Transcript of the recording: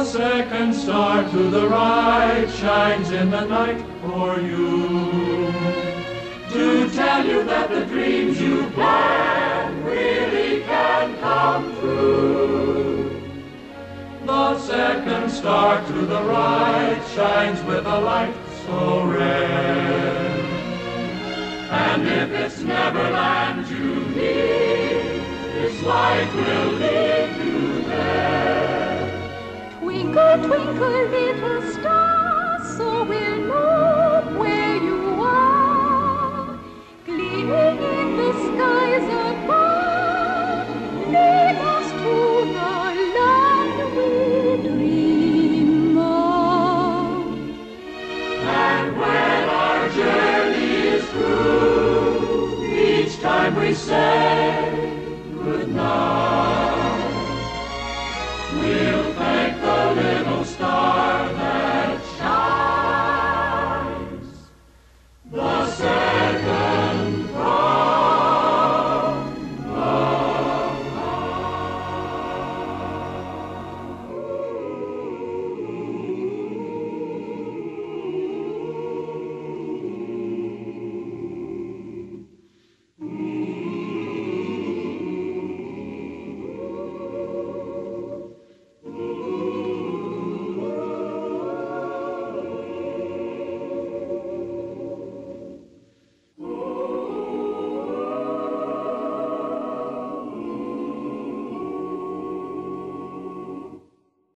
second star to the right shines in the night for you, to tell you that the dreams you plan really can come true. The second star to the right shines with a light so red, and if it's Neverland you need, this light will lead you there. Twinkle, twinkle, little star, so we'll know where you are, gleaming in the skies above.